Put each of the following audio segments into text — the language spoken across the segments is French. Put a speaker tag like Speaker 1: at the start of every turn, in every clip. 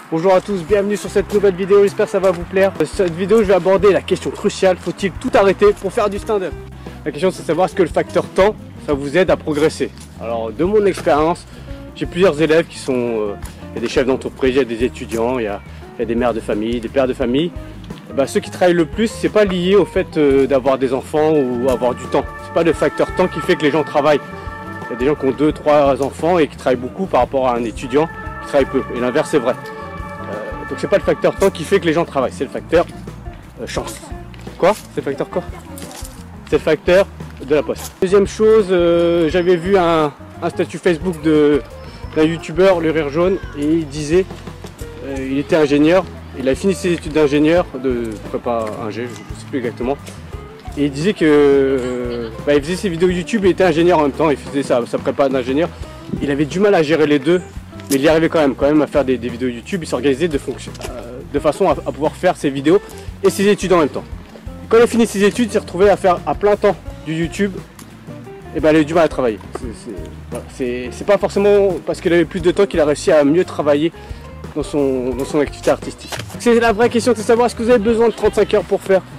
Speaker 1: Bonjour à tous, bienvenue sur cette nouvelle vidéo, j'espère que ça va vous plaire. Dans cette vidéo, je vais aborder la question cruciale, faut-il tout arrêter pour faire du stand-up? La question c'est de savoir est-ce que le facteur temps, ça vous aide à progresser. Alors de mon expérience, j'ai plusieurs élèves qui sont, il y a des chefs d'entreprise, il y a des étudiants, il y a des mères de famille, des pères de famille. Ceux qui travaillent le plus, c'est pas lié au fait d'avoir des enfants ou avoir du temps. C'est pas le facteur temps qui fait que les gens travaillent. Il y a des gens qui ont 2-3 enfants et qui travaillent beaucoup par rapport à un étudiant qui travaille peu. Et l'inverse est vrai. Donc c'est pas le facteur temps qui fait que les gens travaillent, c'est le facteur chance. Quoi? C'est le facteur quoi? C'est le facteur de la poste. Deuxième chose, j'avais vu un statut Facebook d'un youtubeur, le Rire Jaune, et il disait, il était ingénieur, il a fini ses études d'ingénieur, de prépa ingé, je ne sais plus exactement, et il disait que il faisait ses vidéos YouTube et il était ingénieur en même temps, il faisait sa prépa d'ingénieur. Il avait du mal à gérer les deux, mais il y arrivait quand même à faire des vidéos YouTube. Il s'organisait de façon à pouvoir faire ses vidéos et ses études en même temps. Quand il a fini ses études, il s'est retrouvé à faire à plein temps du YouTube. Et il a eu du mal à travailler. C'est pas forcément parce qu'il avait plus de temps qu'il a réussi à mieux travailler dans son activité artistique. C'est la vraie question, c'est de savoir est-ce que vous avez besoin de 35 heures pour faire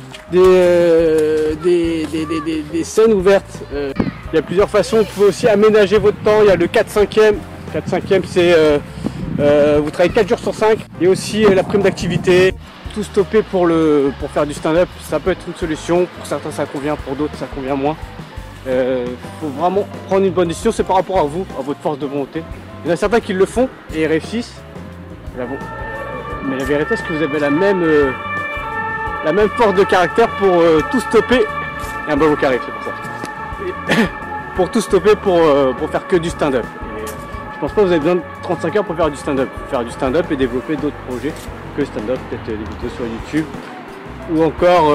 Speaker 1: des scènes ouvertes. Il y a plusieurs façons, vous pouvez aussi aménager votre temps. Il y a le 4/5e. 4/5e, c'est vous travaillez 4 jours sur 5. Il y a aussi la prime d'activité. Tout stopper pour faire du stand-up, ça peut être une solution. Pour certains ça convient, pour d'autres ça convient moins. Faut vraiment prendre une bonne décision, c'est par rapport à vous, à votre force de volonté. Il y en a certains qui le font et réussissent. Mais la vérité, est-ce que vous avez la même force de caractère pour tout stopper? Et un ballon qui arrive, c'est pour ça. Pour tout stopper pour faire que du stand-up. Je pense pas que vous avez besoin de 35 heures pour faire du stand-up. Faire du stand-up et développer d'autres projets que stand-up, peut-être des vidéos sur YouTube ou encore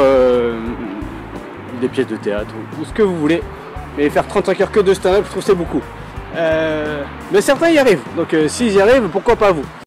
Speaker 1: des pièces de théâtre ou ce que vous voulez. Mais faire 35 heures que de stand-up, je trouve que c'est beaucoup. Mais certains y arrivent, donc s'ils y arrivent, pourquoi pas vous?